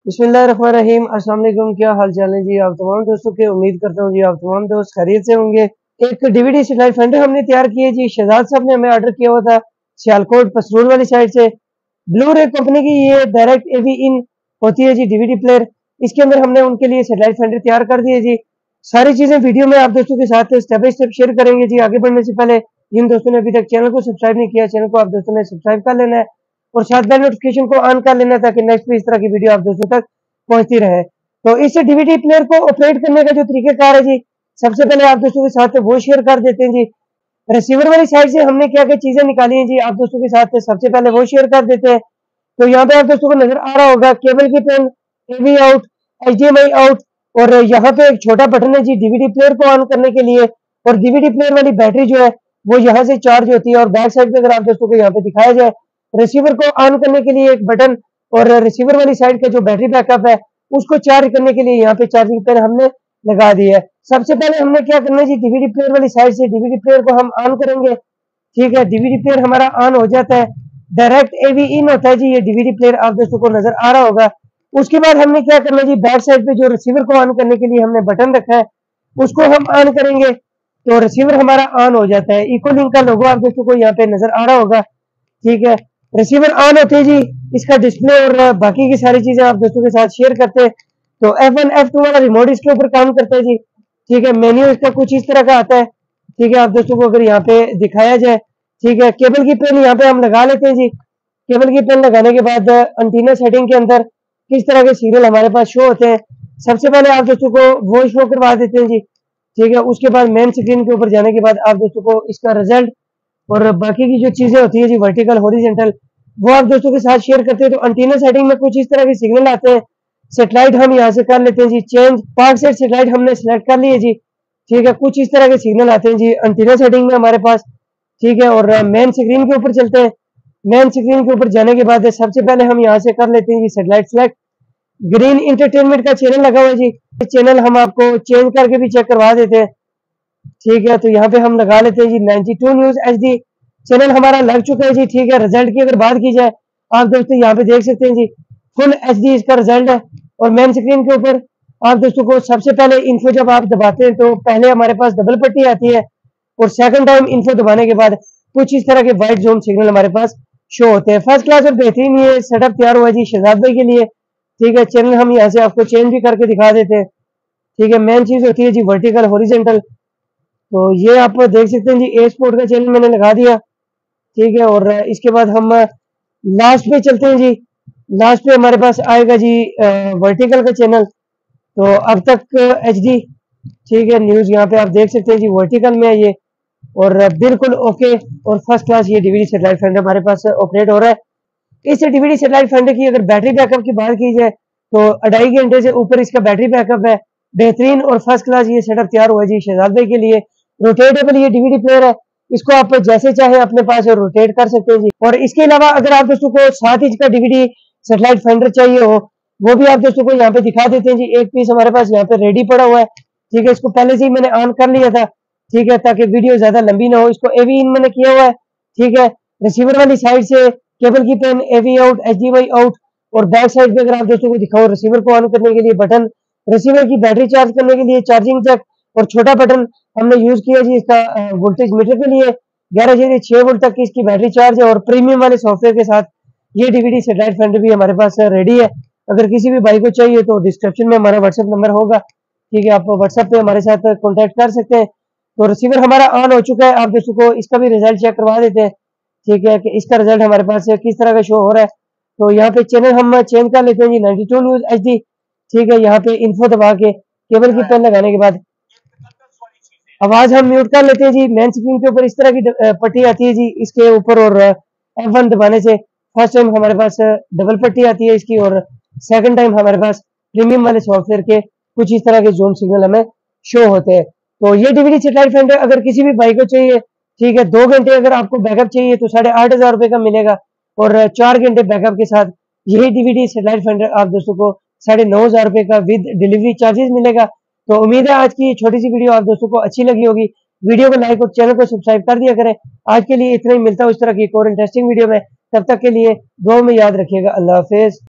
बिस्मिल्लाहिर्रहमानिर्रहीम। अस्सलाम वालेकुम। क्या हाल चाल है जी आप तमाम दोस्तों के। उम्मीद करता हूँ जी आप तमाम दोस्त खैरियत से होंगे। एक डीवीडी स्लाइड फेंडर हमने तैयार की है जी। शहजाद साहब ने हमें ऑर्डर किया हुआ था सियालकोट पसरूर वाली साइड से। ब्लू रे कंपनी की ये डायरेक्ट एवी इन होती है जी डीवीडी प्लेयर। इसके अंदर हमने उनके लिए स्लाइड फेंडर तैयार कर दिए जी। सारी चीजें वीडियो में आप दोस्तों के साथ स्टेप बाय स्टेप शेयर करेंगे जी। आगे बढ़ने से पहले जिन दोस्तों ने अभी तक चैनल को सब्सक्राइब नहीं किया, चैनल को आप दोस्तों ने सब्सक्राइब कर लेना है और साथ बेल नोटिफिकेशन को ऑन कर लेना है ताकि नेक्स्ट भी इस तरह की वीडियो आप दोस्तों तक पहुंचती रहे। तो इस डीवीडी प्लेयर को ऑपरेट करने का जो तरीकाकार है जी, सबसे पहले आप दोस्तों के साथ वो शेयर कर देते हैं जी। रिसीवर वाली साइड से हमने क्या क्या चीजें निकाली हैं जी, आप दोस्तों के साथ सबसे पहले वो शेयर कर देते हैं। तो यहाँ पे आप दोस्तों को नजर आ रहा होगा केबल की pin, AV out, HDMI out और यहाँ पे एक छोटा बटन है जी डीवीडी प्लेयर को ऑन करने के लिए। और डीवीडी प्लेयर वाली बैटरी जो है वो यहाँ से चार्ज होती है। और बैक साइड पे अगर आप दोस्तों को यहाँ पे दिखाया जाए, रिसीवर को ऑन करने के लिए एक बटन और रिसीवर वाली साइड का जो बैटरी बैकअप है उसको चार्ज करने के लिए यहाँ पे चार्जिंग पिन हमने लगा दी है। सबसे पहले हमने क्या करना है जी, डीवीडी प्लेयर वाली साइड से डीवीडी प्लेयर को हम ऑन करेंगे। ठीक है, डीवीडी प्लेयर हमारा ऑन हो जाता है। डायरेक्ट एवी इन होता है जी ये डीवीडी प्लेयर, आप दोस्तों को नजर आ रहा होगा। उसके बाद हमने क्या करना है जी, बैक साइड पे जो रिसीवर को ऑन करने के लिए हमने बटन रखा है उसको हम ऑन करेंगे तो रिसीवर हमारा ऑन हो जाता है। इको लिंक का लोगो आप दोस्तों को यहाँ पे नजर आ रहा होगा। ठीक है, रिसीवर ऑन होते हैं जी, इसका डिस्प्ले और बाकी की सारी चीजें आप दोस्तों के साथ शेयर करते हैं। तो F1 F2 वाला रिमोट इसके ऊपर काम करता है जी। ठीक है, मेन्यू इसका कुछ इस तरह का आता है। ठीक है, आप दोस्तों को अगर यहाँ पे दिखाया जाए, ठीक है, केबल की पिन यहाँ पे हम लगा लेते हैं जी। केबल की पिन लगाने के बाद एंटीना सेटिंग के अंदर किस तरह के सीरियल हमारे पास शो होते हैं, सबसे पहले आप दोस्तों को वो शो करवा देते हैं जी। ठीक है, उसके बाद मेन स्क्रीन के ऊपर जाने के बाद आप दोस्तों को इसका रिजल्ट और बाकी की जो चीजें होती है जी वर्टिकल हॉरिजॉन्टल वो आप दोस्तों के साथ शेयर करते हैं। तो एंटीना सेटिंग में कुछ इस तरह के सिग्नल आते हैं। सेटेलाइट हम यहाँ से कर लेते हैं जी चेंज, पार्क सेट सेटेलाइट हमने सिलेक्ट कर लिए जी। ठीक है, कुछ इस तरह के सिग्नल आते हैं जी एंटीना सेटिंग में हमारे पास। ठीक है, और मेन स्क्रीन के ऊपर चलते हैं। मेन स्क्रीन के ऊपर जाने के बाद सबसे पहले हम यहाँ से कर लेते हैं जी सेटेलाइट सेलेक्ट। ग्रीन इंटरटेनमेंट का चैनल लगा हुआ है जी, चैनल हम आपको चेंज करके भी चेक करवा देते हैं। ठीक है, तो यहाँ पे हम लगा लेते हैं जी 92 न्यूज एचडी चैनल हमारा लग चुका है जी। ठीक है, रिजल्ट की अगर बात की जाए, आप दोस्तों यहाँ पे देख सकते हैं जी फुल एचडी इसका रिजल्ट है। और मेन स्क्रीन के ऊपर आप दोस्तों को सबसे पहले इन्फो जब आप दबाते हैं तो पहले हमारे पास डबल पट्टी आती है और सेकंड टाइम इन्फो दबाने के बाद कुछ इस तरह के व्हाइट जोन सिग्नल हमारे पास शो होते हैं। फर्स्ट क्लास और बेहतरीन ये सेटअप तैयार हुआ है जी शहजाद भाई के लिए। ठीक है, चैनल हम यहाँ से आपको चेंज भी करके दिखा देते हैं। ठीक है, मेन चीज होती है जी वर्टिकल हॉरिजॉन्टल। तो ये आप देख सकते हैं जी ए स्पोर्ट का चैनल मैंने लगा दिया। ठीक है, और इसके बाद हम लास्ट पे चलते हैं जी। लास्ट पे हमारे पास आएगा जी वर्टिकल का चैनल। तो अब तक एचडी ठीक है न्यूज यहाँ पे आप देख सकते हैं जी वर्टिकल में है ये और बिल्कुल ओके और फर्स्ट क्लास ये डीवीडी सेटेलाइट फेंडर हमारे पास ऑपरेट हो रहा है। इस डीवीडी सेटेलाइट फेंडर की अगर बैटरी बैकअप की बात की जाए तो 2.5 घंटे से ऊपर इसका बैटरी बैकअप है। बेहतरीन और फर्स्ट क्लास ये सेटअप तैयार हुआ है जी शहजाद भाई के लिए। रोटेटेबल ये डीवीडी प्लेयर है, इसको आप जैसे चाहे अपने पास रोटेट कर सकते हैं जी। और इसके अलावा अगर आप दोस्तों को 7 इंच का डीवीडी सेटेलाइट फेंडर चाहिए हो वो भी आप दोस्तों को यहाँ पे दिखा देते हैं जी। एक पीस हमारे पास यहाँ पे रेडी पड़ा हुआ है। ठीक है, इसको पहले से ही मैंने ऑन कर लिया था। ठीक है, ताकि वीडियो ज्यादा लंबी ना हो। इसको एवी इन मैंने किया हुआ है। ठीक है, रिसीवर वाली साइड से केबल की pin, AV out, HDMI out और बैक साइड पे अगर आप दोस्तों को दिखाओ रिसीवर को ऑन करने के लिए बटन, रिसीवर की बैटरी चार्ज करने के लिए चार्जिंग जैक और छोटा बटन हमने यूज किया जी इसका वोल्टेज मीटर के लिए। 11 वोल्ट तक की इसकी बैटरी चार्ज है और प्रीमियम वाले सॉफ्टवेयर के साथ ये डीवीडी सेटेलाइट फेंडर भी हमारे पास रेडी है। अगर किसी भी भाई को चाहिए तो डिस्क्रिप्शन में हमारा व्हाट्सएप नंबर होगा। ठीक है, आप व्हाट्सएप पे हमारे साथ कॉन्टेक्ट कर सकते हैं। तो रिसीवर हमारा ऑन हो चुका है, आप दोस्तों को इसका भी रिजल्ट चेक करवा देते हैं। ठीक है, कि इसका रिजल्ट हमारे पास किस तरह का शो हो रहा है। तो यहाँ पे चैनल हम चेंज कर लेते हैं जी 92 न्यूज एचडी। ठीक है, यहाँ पे इन्फो दबा के केबल की पिन लगाने के बाद आवाज हम म्यूट कर लेते हैं जी। मेन स्क्रीन के ऊपर इस तरह की पट्टी आती है जी इसके ऊपर और F1 दबाने से फर्स्ट टाइम हमारे पास डबल पट्टी आती है इसकी और सेकंड टाइम हमारे पास प्रीमियम वाले सॉफ्टवेयर के कुछ इस तरह के जोन सिग्नल हमें शो होते हैं। तो ये डीवीडी सेटेलाइट फेंडर अगर किसी भी भाई को चाहिए, ठीक है, 2 घंटे अगर आपको बैकअप चाहिए तो 8,500 रुपए का मिलेगा और 4 घंटे बैकअप के साथ यही डीवीडी सेटेलाइट फेंडर आप दोस्तों को 9,500 रुपए का विद डिलीवरी चार्जेस मिलेगा। तो उम्मीद है आज की छोटी सी वीडियो आप दोस्तों को अच्छी लगी होगी। वीडियो को लाइक और चैनल को सब्सक्राइब कर दिया करें। आज के लिए इतना ही, मिलता है उस तरह की एक और इंटरेस्टिंग वीडियो में। तब तक के लिए दुआ में याद रखिएगा। अल्लाह हाफिज।